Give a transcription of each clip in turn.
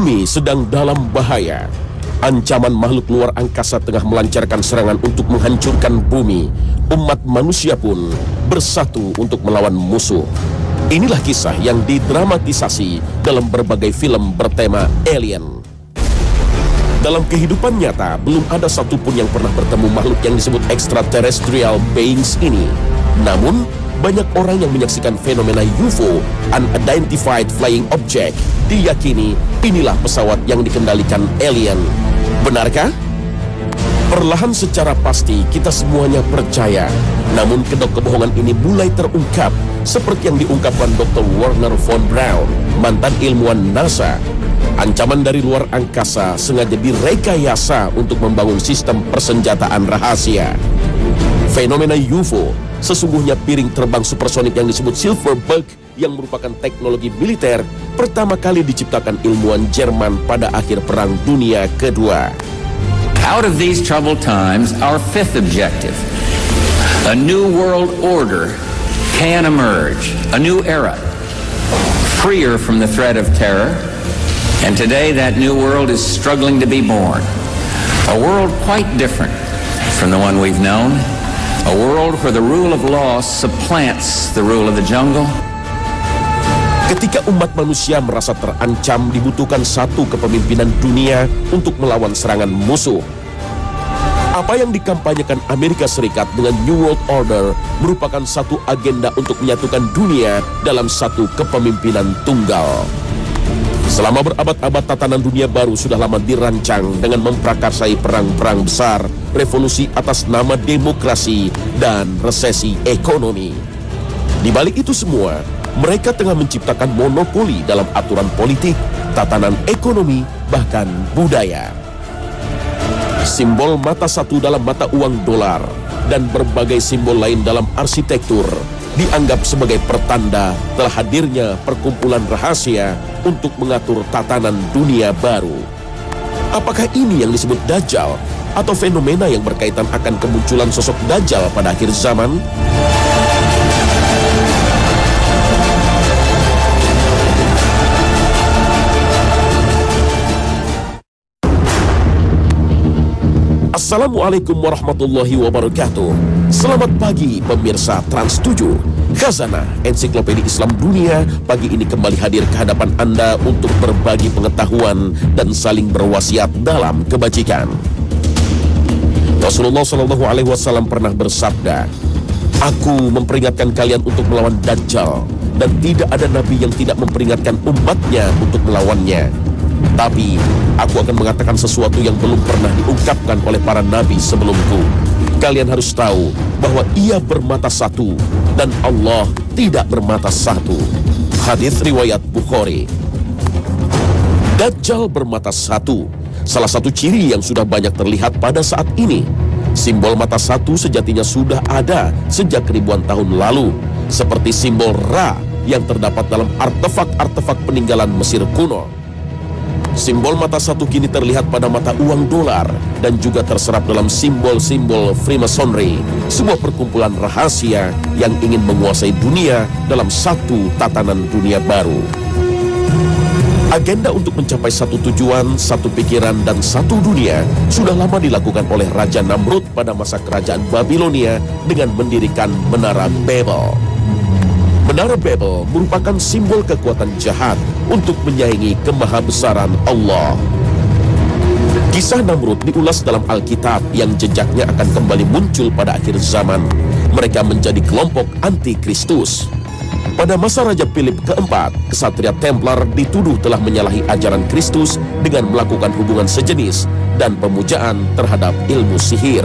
Bumi sedang dalam bahaya. Ancaman makhluk luar angkasa tengah melancarkan serangan untuk menghancurkan bumi. Umat manusia pun bersatu untuk melawan musuh. Inilah kisah yang didramatisasi dalam berbagai film bertema alien. Dalam kehidupan nyata, belum ada satupun yang pernah bertemu makhluk yang disebut extraterrestrial beings ini. Namun, banyak orang yang menyaksikan fenomena UFO, Unidentified Flying Object, diyakini inilah pesawat yang dikendalikan alien. Benarkah? Perlahan secara pasti kita semuanya percaya. Namun kedok kebohongan ini mulai terungkap, seperti yang diungkapkan Dr. Wernher von Braun, mantan ilmuwan NASA. Ancaman dari luar angkasa sengaja direkayasa untuk membangun sistem persenjataan rahasia. Fenomena UFO sesungguhnya piring terbang supersonik yang disebut Silverberg, yang merupakan teknologi militer pertama kali diciptakan ilmuwan Jerman pada akhir Perang Dunia Kedua. Out of these troubled times, our fifth objective, a new world order can emerge, a new era, freer from the threat of terror. And today that new world is struggling to be born. A world quite different from the one we've known. A world where the rule of law supplants the rule of the jungle. Ketika umat manusia merasa terancam, dibutuhkan satu kepemimpinan dunia untuk melawan serangan musuh. Apa yang dikampanyekan Amerika Serikat dengan New World Order merupakan satu agenda untuk menyatukan dunia dalam satu kepemimpinan tunggal. Selama berabad-abad, tatanan dunia baru sudah lama dirancang dengan memprakarsai perang-perang besar, revolusi atas nama demokrasi, dan resesi ekonomi. Di balik itu semua, mereka tengah menciptakan monopoli dalam aturan politik, tatanan ekonomi, bahkan budaya. Simbol mata satu dalam mata uang dolar dan berbagai simbol lain dalam arsitektur dianggap sebagai pertanda telah hadirnya perkumpulan rahasia untuk mengatur tatanan dunia baru. Apakah ini yang disebut Dajjal atau fenomena yang berkaitan akan kemunculan sosok Dajjal pada akhir zaman? Assalamualaikum warahmatullahi wabarakatuh. Selamat pagi pemirsa Trans 7. Khazanah Ensiklopedia Islam Dunia pagi ini kembali hadir ke hadapan Anda untuk berbagi pengetahuan dan saling berwasiat dalam kebajikan. Rasulullah SAW pernah bersabda, "Aku memperingatkan kalian untuk melawan Dajjal, dan tidak ada nabi yang tidak memperingatkan umatnya untuk melawannya. Tapi aku akan mengatakan sesuatu yang belum pernah diungkapkan oleh para nabi sebelumku. Kalian harus tahu bahwa ia bermata satu dan Allah tidak bermata satu." Hadis riwayat Bukhari. Dajjal bermata satu, salah satu ciri yang sudah banyak terlihat pada saat ini. Simbol mata satu sejatinya sudah ada sejak ribuan tahun lalu, seperti simbol Ra yang terdapat dalam artefak-artefak peninggalan Mesir kuno. Simbol mata satu kini terlihat pada mata uang dolar dan juga terserap dalam simbol-simbol Freemasonry, sebuah perkumpulan rahasia yang ingin menguasai dunia dalam satu tatanan dunia baru. Agenda untuk mencapai satu tujuan, satu pikiran, dan satu dunia sudah lama dilakukan oleh Raja Namrud pada masa kerajaan Babilonia dengan mendirikan Menara Babel. Menara Babel merupakan simbol kekuatan jahat untuk menyaingi kemahabesaran Allah. Kisah Namrud diulas dalam Alkitab yang jejaknya akan kembali muncul pada akhir zaman. Mereka menjadi kelompok anti-Kristus. Pada masa Raja Philip keempat, kesatria Templar dituduh telah menyalahi ajaran Kristus dengan melakukan hubungan sejenis dan pemujaan terhadap ilmu sihir.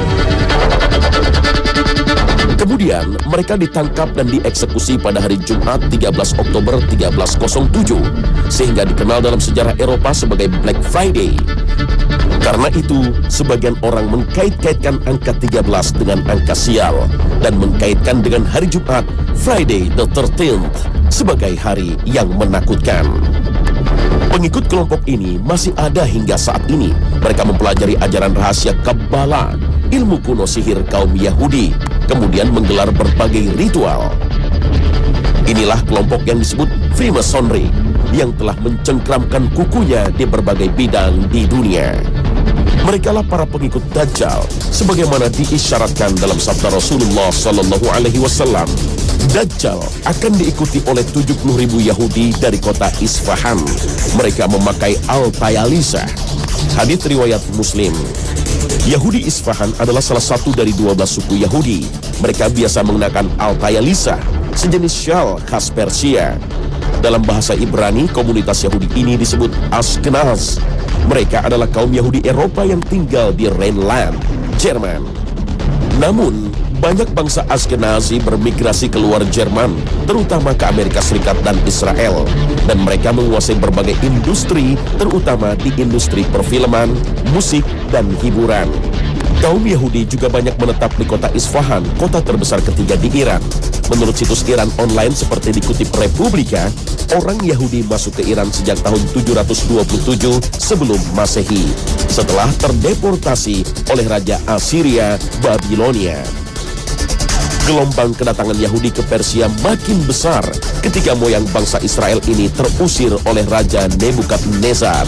Kemudian mereka ditangkap dan dieksekusi pada hari Jumat 13 Oktober 1307, sehingga dikenal dalam sejarah Eropa sebagai Black Friday. Karena itu, sebagian orang mengkait-kaitkan angka 13 dengan angka sial dan mengkaitkan dengan hari Jumat, Friday the 13th, sebagai hari yang menakutkan. Pengikut kelompok ini masih ada hingga saat ini. Mereka mempelajari ajaran rahasia Kabbalah, ilmu kuno sihir kaum Yahudi, kemudian menggelar berbagai ritual. Inilah kelompok yang disebut Freemasonry. yang telah mencengkramkan kukunya di berbagai bidang di dunia. Merekalah para pengikut Dajjal, sebagaimana diisyaratkan dalam sabda Rasulullah Sallallahu Alaihi Wasallam. Dajjal akan diikuti oleh 70.000 Yahudi dari kota Isfahan. Mereka memakai al-tayalisah. Hadits riwayat Muslim. Yahudi Isfahan adalah salah satu dari 12 suku Yahudi. Mereka biasa mengenakan al-tayalisah, sejenis syal khas Persia. Dalam bahasa Ibrani, komunitas Yahudi ini disebut Ashkenaz. Mereka adalah kaum Yahudi Eropa yang tinggal di Rhineland, Jerman. Namun, banyak bangsa Ashkenazi bermigrasi keluar Jerman, terutama ke Amerika Serikat dan Israel. Dan mereka menguasai berbagai industri, terutama di industri perfilman, musik, dan hiburan. Kaum Yahudi juga banyak menetap di kota Isfahan, kota terbesar ketiga di Iran. Menurut situs Iran online seperti dikutip Republika, orang Yahudi masuk ke Iran sejak tahun 727 sebelum Masehi, setelah terdeportasi oleh Raja Assyria Babilonia. Gelombang kedatangan Yahudi ke Persia makin besar ketika moyang bangsa Israel ini terusir oleh Raja Nebukadnezar.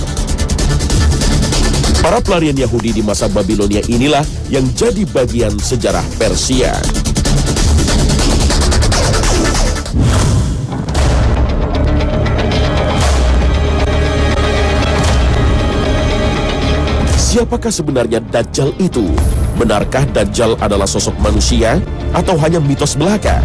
Para pelarian Yahudi di masa Babilonia inilah yang jadi bagian sejarah Persia. Siapakah sebenarnya Dajjal itu? Benarkah Dajjal adalah sosok manusia atau hanya mitos belaka?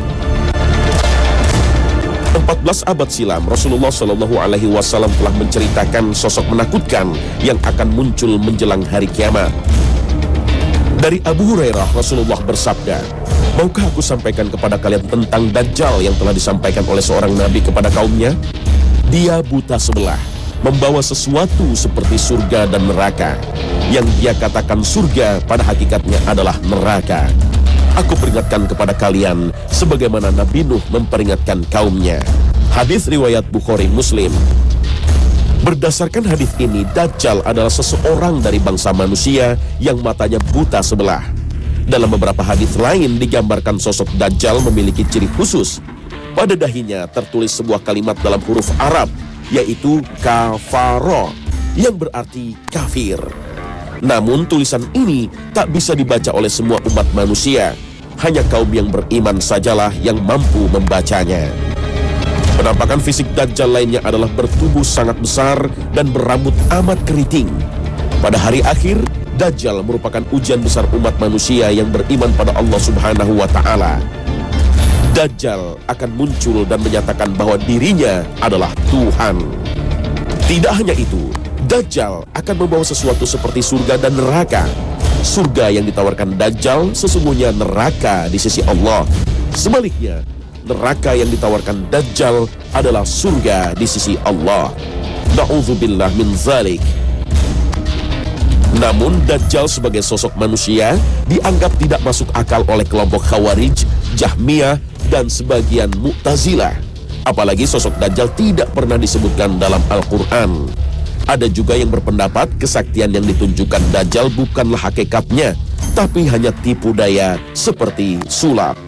14 abad silam, Rasulullah Shallallahu Alaihi Wasallam telah menceritakan sosok menakutkan yang akan muncul menjelang hari kiamat. Dari Abu Hurairah, Rasulullah bersabda, "Maukah aku sampaikan kepada kalian tentang Dajjal yang telah disampaikan oleh seorang nabi kepada kaumnya? Dia buta sebelah, membawa sesuatu seperti surga dan neraka. Yang dia katakan surga pada hakikatnya adalah neraka. Aku peringatkan kepada kalian sebagaimana Nabi Nuh memperingatkan kaumnya." Hadis riwayat Bukhari Muslim. Berdasarkan hadis ini, Dajjal adalah seseorang dari bangsa manusia yang matanya buta sebelah. Dalam beberapa hadis lain digambarkan sosok Dajjal memiliki ciri khusus. Pada dahinya tertulis sebuah kalimat dalam huruf Arab, yaitu kafaro, yang berarti kafir. Namun tulisan ini tak bisa dibaca oleh semua umat manusia. Hanya kaum yang beriman sajalah yang mampu membacanya. Penampakan fisik Dajjal lainnya adalah bertubuh sangat besar dan berambut amat keriting. Pada hari akhir, Dajjal merupakan ujian besar umat manusia yang beriman pada Allah Subhanahu wa Ta'ala. Dajjal akan muncul dan menyatakan bahwa dirinya adalah Tuhan. Tidak hanya itu, Dajjal akan membawa sesuatu seperti surga dan neraka. Surga yang ditawarkan Dajjal sesungguhnya neraka di sisi Allah. Sebaliknya, neraka yang ditawarkan Dajjal adalah surga di sisi Allah. Na'udzubillah min zalik. Namun Dajjal sebagai sosok manusia dianggap tidak masuk akal oleh kelompok Khawarij, Jahmiyah, dan sebagian Mu'tazilah. Apalagi sosok Dajjal tidak pernah disebutkan dalam Al-Quran. Ada juga yang berpendapat kesaktian yang ditunjukkan Dajjal bukanlah hakikatnya, tapi hanya tipu daya seperti sulap.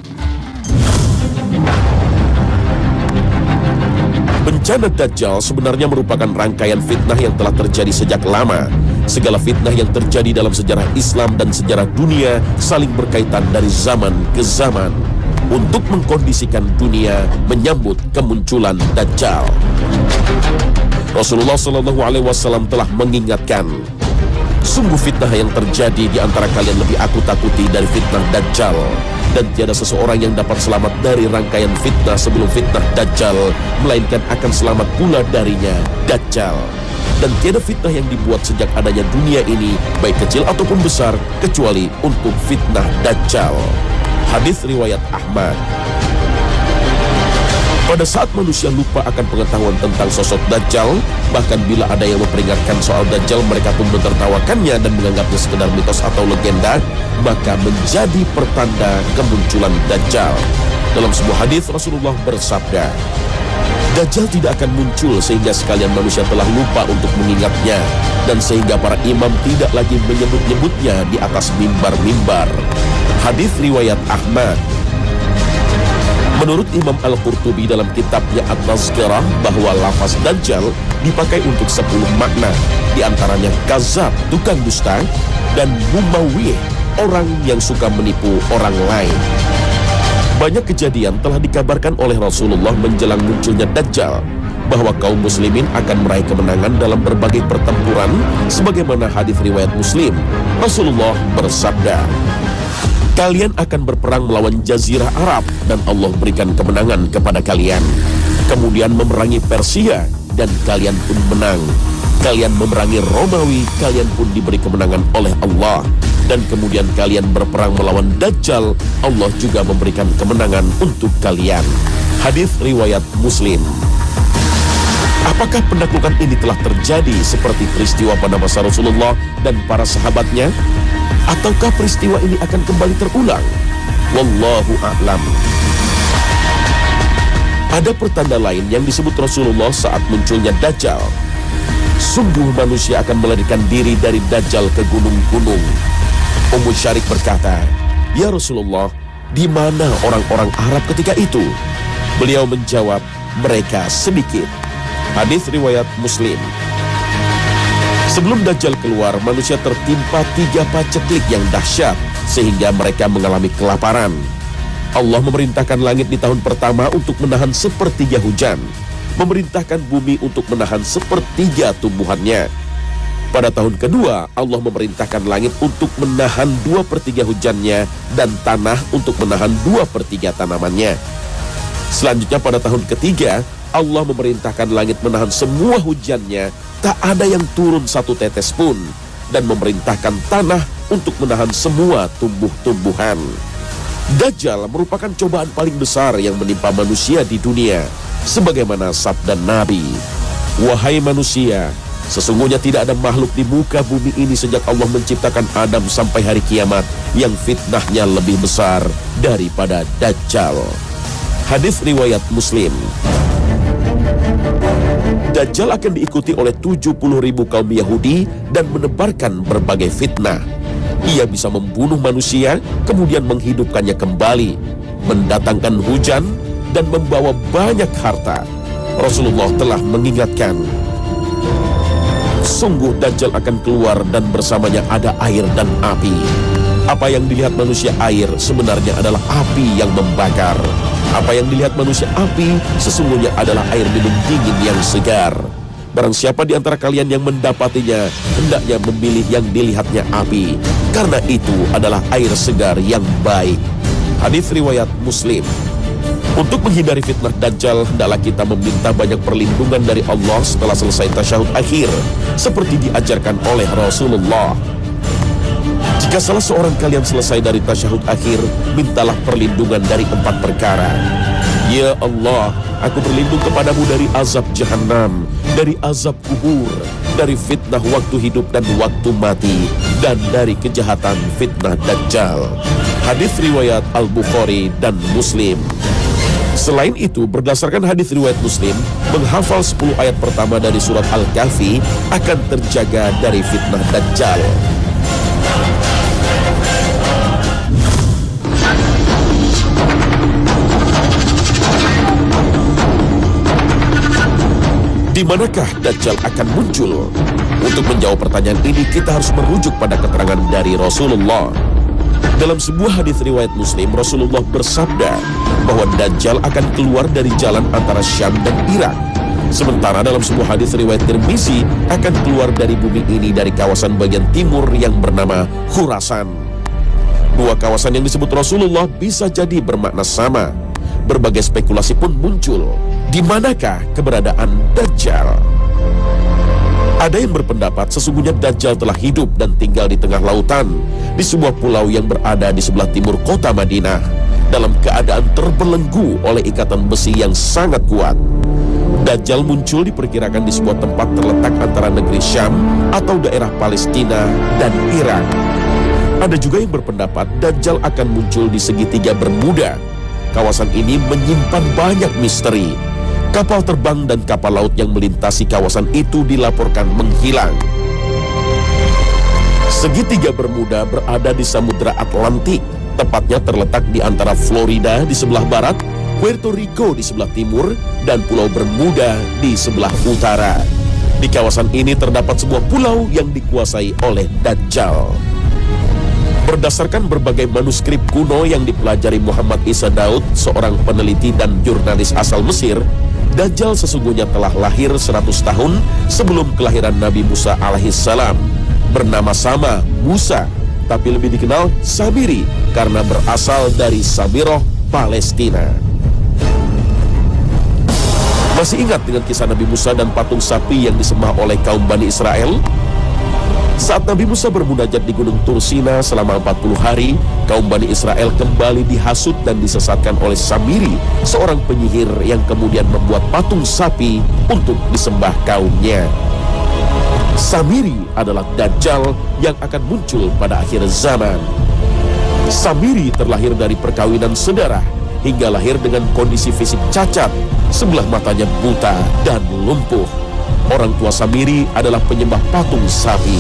Bencana Dajjal sebenarnya merupakan rangkaian fitnah yang telah terjadi sejak lama. Segala fitnah yang terjadi dalam sejarah Islam dan sejarah dunia saling berkaitan dari zaman ke zaman untuk mengkondisikan dunia menyambut kemunculan Dajjal. Rasulullah Shallallahu Alaihi Wasallam telah mengingatkan, sungguh fitnah yang terjadi di antara kalian lebih aku takuti dari fitnah Dajjal, dan tiada seseorang yang dapat selamat dari rangkaian fitnah sebelum fitnah Dajjal, melainkan akan selamat pula darinya Dajjal. Dan tiada fitnah yang dibuat sejak adanya dunia ini, baik kecil ataupun besar, kecuali untuk fitnah Dajjal. Hadis riwayat Ahmad. Pada saat manusia lupa akan pengetahuan tentang sosok Dajjal, bahkan bila ada yang memperingatkan soal Dajjal, mereka pun menertawakannya dan menganggapnya sekedar mitos atau legenda, maka menjadi pertanda kemunculan Dajjal. Dalam sebuah hadis Rasulullah bersabda, Dajjal tidak akan muncul sehingga sekalian manusia telah lupa untuk mengingatnya, dan sehingga para imam tidak lagi menyebut-nyebutnya di atas mimbar-mimbar. Hadis riwayat Ahmad. Menurut Imam Al-Qurtubi dalam kitabnya At-Tazkirah bahwa lafaz Dajjal dipakai untuk 10 makna, di antaranya kazab, tukang dusta, dan mumawih, orang yang suka menipu orang lain. Banyak kejadian telah dikabarkan oleh Rasulullah menjelang munculnya Dajjal, bahwa kaum muslimin akan meraih kemenangan dalam berbagai pertempuran, sebagaimana hadis riwayat Muslim. Rasulullah bersabda, "Kalian akan berperang melawan Jazirah Arab dan Allah berikan kemenangan kepada kalian. Kemudian memerangi Persia dan kalian pun menang. Kalian memerangi Romawi, kalian pun diberi kemenangan oleh Allah. Dan kemudian kalian berperang melawan Dajjal, Allah juga memberikan kemenangan untuk kalian." Hadis riwayat Muslim. Apakah penaklukan ini telah terjadi seperti peristiwa pada masa Rasulullah dan para sahabatnya? Ataukah peristiwa ini akan kembali terulang? Wallahu a'lam. Ada pertanda lain yang disebut Rasulullah saat munculnya Dajjal. Sungguh manusia akan melarikan diri dari Dajjal ke gunung-gunung. Ummu Syarik berkata, "Ya Rasulullah, di mana orang-orang Arab ketika itu?" Beliau menjawab, "Mereka sedikit." Hadis riwayat Muslim. Sebelum Dajjal keluar, manusia tertimpa 3 paceklik yang dahsyat sehingga mereka mengalami kelaparan. Allah memerintahkan langit di tahun pertama untuk menahan 1/3 hujan, memerintahkan bumi untuk menahan 1/3 tumbuhannya. Pada tahun kedua, Allah memerintahkan langit untuk menahan 2/3 hujannya dan tanah untuk menahan 2/3 tanamannya. Selanjutnya pada tahun ketiga, Allah memerintahkan langit menahan semua hujannya, tak ada yang turun 1 tetes pun, dan memerintahkan tanah untuk menahan semua tumbuh-tumbuhan. Dajjal merupakan cobaan paling besar yang menimpa manusia di dunia, sebagaimana sabda Nabi, "Wahai manusia, sesungguhnya tidak ada makhluk di muka bumi ini sejak Allah menciptakan Adam sampai hari kiamat yang fitnahnya lebih besar daripada Dajjal." Hadis riwayat Muslim. Dajjal akan diikuti oleh 70.000 kaum Yahudi dan menebarkan berbagai fitnah. Ia bisa membunuh manusia, kemudian menghidupkannya kembali, mendatangkan hujan, dan membawa banyak harta. Rasulullah telah mengingatkan, "Sungguh Dajjal akan keluar dan bersamanya ada air dan api. Apa yang dilihat manusia air sebenarnya adalah api yang membakar. Apa yang dilihat manusia api sesungguhnya adalah air minum dingin yang segar. Barang siapa di antara kalian yang mendapatinya, hendaknya memilih yang dilihatnya api, karena itu adalah air segar yang baik." Hadis riwayat Muslim. Untuk menghindari fitnah Dajjal, hendaklah kita meminta banyak perlindungan dari Allah setelah selesai tasyahud akhir, seperti diajarkan oleh Rasulullah. Jika salah seorang kalian selesai dari tasyahud akhir, mintalah perlindungan dari 4 perkara. "Ya Allah, aku berlindung kepadamu dari azab Jahannam, dari azab kubur, dari fitnah waktu hidup dan waktu mati, dan dari kejahatan fitnah Dajjal." Hadis riwayat Al-Bukhari dan Muslim. Selain itu, berdasarkan hadis riwayat Muslim, menghafal 10 ayat pertama dari surat Al-Kahfi akan terjaga dari fitnah Dajjal. Di manakah Dajjal akan muncul? Untuk menjawab pertanyaan ini, kita harus merujuk pada keterangan dari Rasulullah. Dalam sebuah hadis riwayat Muslim, Rasulullah bersabda bahwa Dajjal akan keluar dari jalan antara Syam dan Irak. Sementara dalam sebuah hadis riwayat Tirmizi, akan keluar dari bumi ini dari kawasan bagian timur yang bernama Khurasan. Dua kawasan yang disebut Rasulullah bisa jadi bermakna sama. Berbagai spekulasi pun muncul. Di manakah keberadaan Dajjal? Ada yang berpendapat sesungguhnya Dajjal telah hidup dan tinggal di tengah lautan, di sebuah pulau yang berada di sebelah timur kota Madinah, dalam keadaan terbelenggu oleh ikatan besi yang sangat kuat. Dajjal muncul diperkirakan di sebuah tempat terletak antara negeri Syam atau daerah Palestina dan Irak. Ada juga yang berpendapat Dajjal akan muncul di segitiga Bermuda. Kawasan ini menyimpan banyak misteri. Kapal terbang dan kapal laut yang melintasi kawasan itu dilaporkan menghilang. Segitiga Bermuda berada di Samudra Atlantik, tepatnya terletak di antara Florida di sebelah barat Puerto Rico di sebelah timur, dan Pulau Bermuda di sebelah utara. Di kawasan ini terdapat sebuah pulau yang dikuasai oleh Dajjal. Berdasarkan berbagai manuskrip kuno yang dipelajari Muhammad Isa Daud, seorang peneliti dan jurnalis asal Mesir, Dajjal sesungguhnya telah lahir 100 tahun sebelum kelahiran Nabi Musa alaihissalam. Bernama sama Musa, tapi lebih dikenal Samiri karena berasal dari Samiroh, Palestina. Masih ingat dengan kisah Nabi Musa dan patung sapi yang disembah oleh kaum Bani Israel? Saat Nabi Musa bermunajat di Gunung Tursina selama 40 hari, kaum Bani Israel kembali dihasut dan disesatkan oleh Samiri, seorang penyihir yang kemudian membuat patung sapi untuk disembah kaumnya. Samiri adalah Dajjal yang akan muncul pada akhir zaman. Samiri terlahir dari perkawinan sedarah hingga lahir dengan kondisi fisik cacat, sebelah matanya buta dan lumpuh. Orang tua Samiri adalah penyembah patung sapi.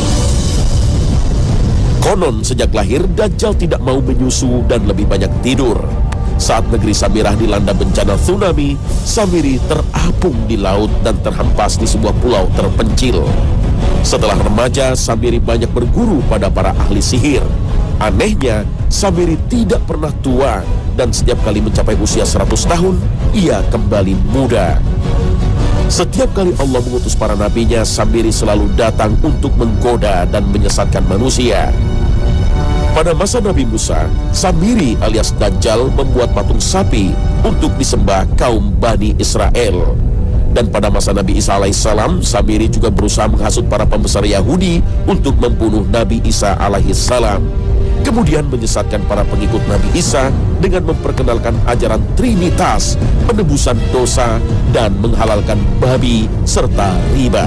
Konon sejak lahir Dajjal tidak mau menyusu dan lebih banyak tidur. Saat negeri Samirah dilanda bencana tsunami, Samiri terapung di laut dan terhempas di sebuah pulau terpencil. Setelah remaja, Samiri banyak berguru pada para ahli sihir. Anehnya, Samiri tidak pernah tua dan setiap kali mencapai usia 100 tahun, ia kembali muda. Setiap kali Allah mengutus para nabinya, Samiri selalu datang untuk menggoda dan menyesatkan manusia. Pada masa Nabi Musa, Samiri alias Dajjal membuat patung sapi untuk disembah kaum Bani Israel. Dan pada masa Nabi Isa alaihissalam, Samiri juga berusaha menghasut para pembesar Yahudi untuk membunuh Nabi Isa alaihissalam. Kemudian menyesatkan para pengikut Nabi Isa dengan memperkenalkan ajaran Trinitas, penebusan dosa, dan menghalalkan babi serta riba.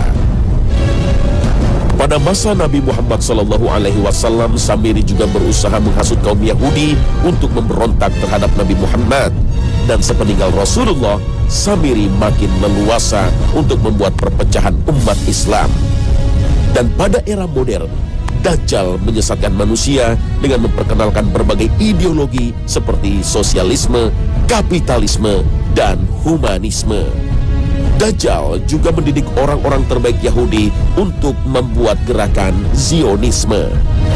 Pada masa Nabi Muhammad SAW, Samiri juga berusaha menghasut kaum Yahudi untuk memberontak terhadap Nabi Muhammad. Dan sepeninggal Rasulullah, Samiri makin leluasa untuk membuat perpecahan umat Islam. Dan pada era modern, Dajjal menyesatkan manusia dengan memperkenalkan berbagai ideologi seperti sosialisme, kapitalisme, dan humanisme. Dajjal juga mendidik orang-orang terbaik Yahudi untuk membuat gerakan Zionisme.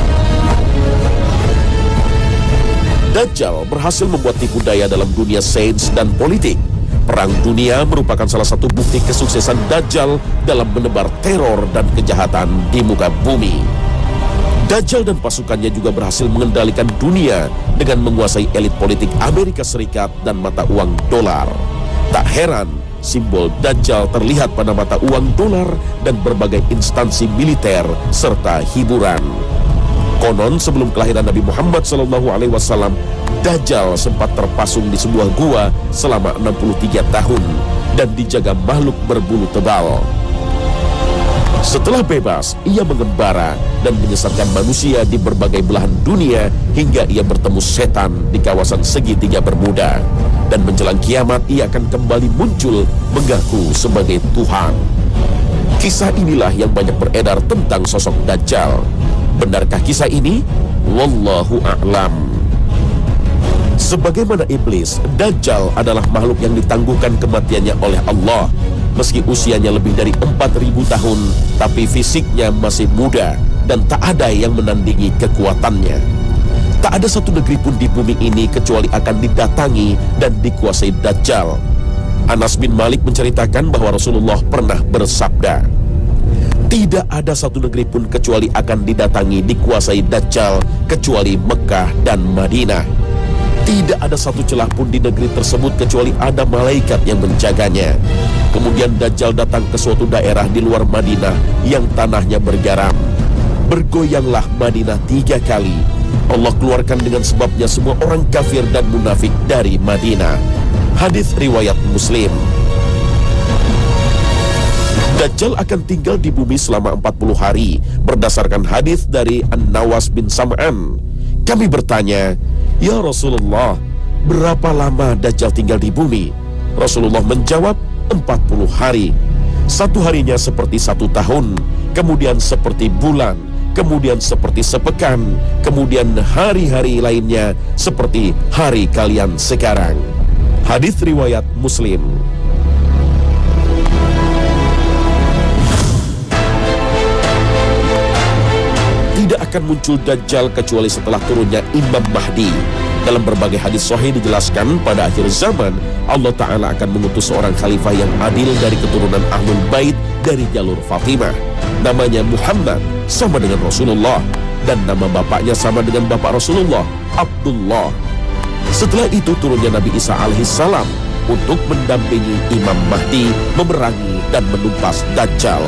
Dajjal berhasil membuat tipu daya dalam dunia sains dan politik. Perang dunia merupakan salah satu bukti kesuksesan Dajjal dalam menebar teror dan kejahatan di muka bumi. Dajjal dan pasukannya juga berhasil mengendalikan dunia dengan menguasai elit politik Amerika Serikat dan mata uang dolar. Tak heran, simbol Dajjal terlihat pada mata uang dolar dan berbagai instansi militer serta hiburan. Konon sebelum kelahiran Nabi Muhammad SAW, Dajjal sempat terpasung di sebuah gua selama 63 tahun dan dijaga makhluk berbulu tebal. Setelah bebas, ia mengembara dan menyesatkan manusia di berbagai belahan dunia hingga ia bertemu setan di kawasan segitiga Bermuda. Dan menjelang kiamat, ia akan kembali muncul mengaku sebagai Tuhan. Kisah inilah yang banyak beredar tentang sosok Dajjal. Benarkah kisah ini? Wallahu a'lam. Sebagaimana iblis, Dajjal adalah makhluk yang ditangguhkan kematiannya oleh Allah. Meski usianya lebih dari 4.000 tahun, tapi fisiknya masih muda dan tak ada yang menandingi kekuatannya. Tak ada satu negeri pun di bumi ini kecuali akan didatangi dan dikuasai Dajjal. Anas bin Malik menceritakan bahwa Rasulullah pernah bersabda, tidak ada satu negeri pun kecuali akan didatangi, dikuasai Dajjal, kecuali Mekah dan Madinah. Tidak ada satu celah pun di negeri tersebut kecuali ada malaikat yang menjaganya. Kemudian Dajjal datang ke suatu daerah di luar Madinah yang tanahnya bergaram. Bergoyanglah Madinah 3 kali. Allah keluarkan dengan sebabnya semua orang kafir dan munafik dari Madinah. Hadis riwayat Muslim. Dajjal akan tinggal di bumi selama 40 hari berdasarkan hadis dari An-Nawas bin Sam'an. Kami bertanya, ya Rasulullah, berapa lama Dajjal tinggal di bumi? Rasulullah menjawab, 40 hari. Satu harinya seperti 1 tahun, kemudian seperti bulan, kemudian seperti sepekan, kemudian hari-hari lainnya seperti hari kalian sekarang. Hadis riwayat Muslim. Tidak akan muncul Dajjal kecuali setelah turunnya Imam Mahdi. Dalam berbagai hadis sahih dijelaskan pada akhir zaman Allah Ta'ala akan mengutus seorang khalifah yang adil dari keturunan Ahlul Bait dari jalur Fatimah. Namanya Muhammad, sama dengan Rasulullah, dan nama bapaknya sama dengan bapak Rasulullah, Abdullah. Setelah itu turunnya Nabi Isa alaihissalam untuk mendampingi Imam Mahdi memerangi dan menumpas Dajjal.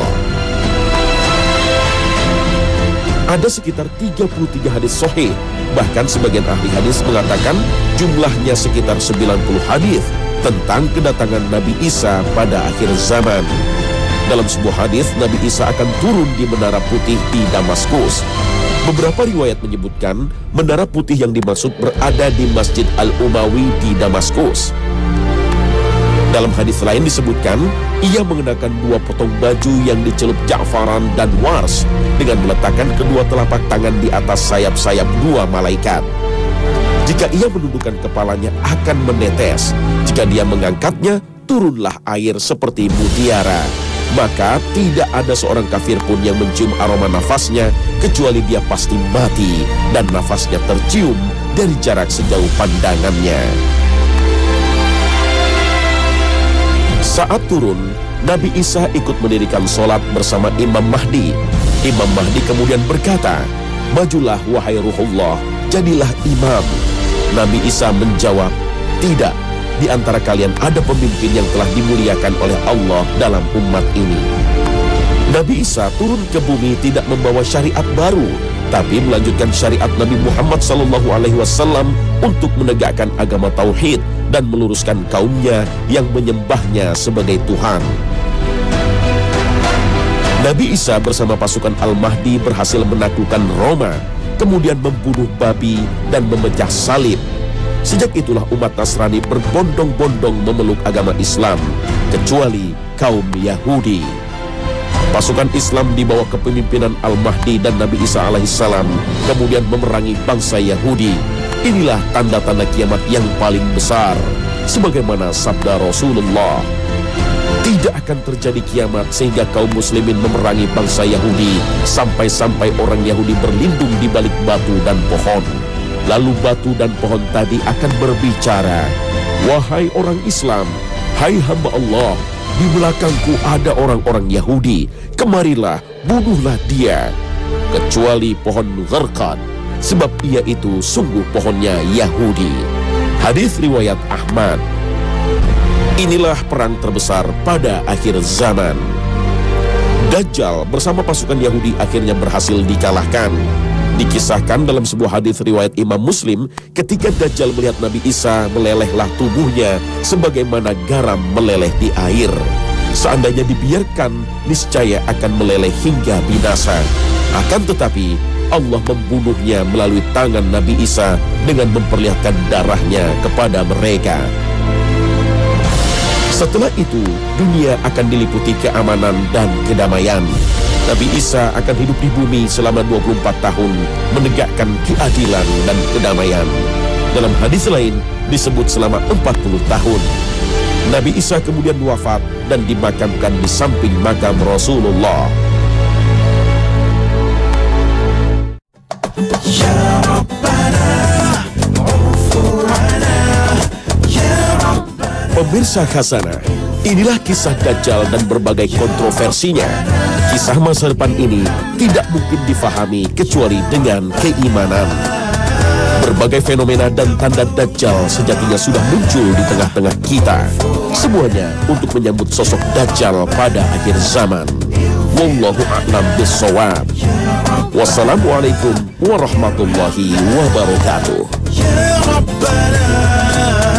Ada sekitar 33 hadis sahih, bahkan sebagian ahli hadis mengatakan jumlahnya sekitar 90 hadis tentang kedatangan Nabi Isa pada akhir zaman. Dalam sebuah hadis, Nabi Isa akan turun di Menara Putih di Damaskus. Beberapa riwayat menyebutkan Menara Putih yang dimaksud berada di Masjid Al-Umawi di Damaskus. Dalam hadis lain disebutkan, ia mengenakan 2 potong baju yang dicelup ja'faran dan wars dengan meletakkan kedua telapak tangan di atas sayap-sayap 2 malaikat. Jika ia menundukkan kepalanya akan menetes. Jika dia mengangkatnya, turunlah air seperti mutiara. Maka tidak ada seorang kafir pun yang mencium aroma nafasnya kecuali dia pasti mati dan nafasnya tercium dari jarak sejauh pandangannya. Saat turun, Nabi Isa ikut mendirikan sholat bersama Imam Mahdi. Imam Mahdi kemudian berkata, "Majulah wahai Ruhullah, jadilah imam." Nabi Isa menjawab, "Tidak, di antara kalian ada pemimpin yang telah dimuliakan oleh Allah dalam umat ini." Nabi Isa turun ke bumi tidak membawa syariat baru, tapi melanjutkan syariat Nabi Muhammad SAW untuk menegakkan agama tauhid dan meluruskan kaumnya yang menyembahnya sebagai Tuhan. Nabi Isa bersama pasukan Al-Mahdi berhasil menaklukkan Roma, kemudian membunuh babi dan memecah salib. Sejak itulah umat Nasrani berbondong-bondong memeluk agama Islam, kecuali kaum Yahudi. Pasukan Islam di bawah kepemimpinan Al-Mahdi dan Nabi Isa alaihissalam kemudian memerangi bangsa Yahudi. Inilah tanda-tanda kiamat yang paling besar. Sebagaimana sabda Rasulullah, tidak akan terjadi kiamat sehingga kaum muslimin memerangi bangsa Yahudi sampai-sampai orang Yahudi berlindung di balik batu dan pohon. Lalu batu dan pohon tadi akan berbicara, "Wahai orang Islam, hai hamba Allah, di belakangku ada orang-orang Yahudi, kemarilah, bunuhlah dia. Kecuali pohon Gharqad, sebab ia itu sungguh pohonnya Yahudi." Hadis riwayat Ahmad. Inilah perang terbesar pada akhir zaman. Dajjal bersama pasukan Yahudi akhirnya berhasil dikalahkan. Dikisahkan dalam sebuah hadis riwayat Imam Muslim, ketika Dajjal melihat Nabi Isa, melelehlah tubuhnya sebagaimana garam meleleh di air. Seandainya dibiarkan, niscaya akan meleleh hingga binasa. Akan tetapi, Allah membunuhnya melalui tangan Nabi Isa dengan memperlihatkan darahnya kepada mereka. Setelah itu, dunia akan diliputi keamanan dan kedamaian. Nabi Isa akan hidup di bumi selama 24 tahun, menegakkan keadilan dan kedamaian. Dalam hadis lain, disebut selama 40 tahun. Nabi Isa kemudian wafat dan dimakamkan di samping makam Rasulullah. Pemirsa Khazanah, inilah kisah Dajjal dan berbagai kontroversinya. Kisah masa depan ini tidak mungkin difahami kecuali dengan keimanan. Berbagai fenomena dan tanda Dajjal sejatinya sudah muncul di tengah-tengah kita. Semuanya untuk menyambut sosok Dajjal pada akhir zaman. Wallahu a'lam bissawab. Wassalamualaikum warahmatullahi wabarakatuh.